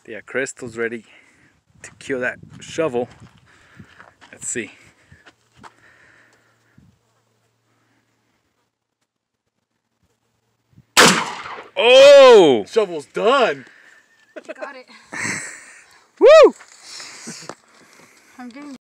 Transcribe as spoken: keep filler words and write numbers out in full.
Yeah, Cristal's ready to kill that shovel. Let's see. Oh! Shovel's done. You got it. Woo! I'm getting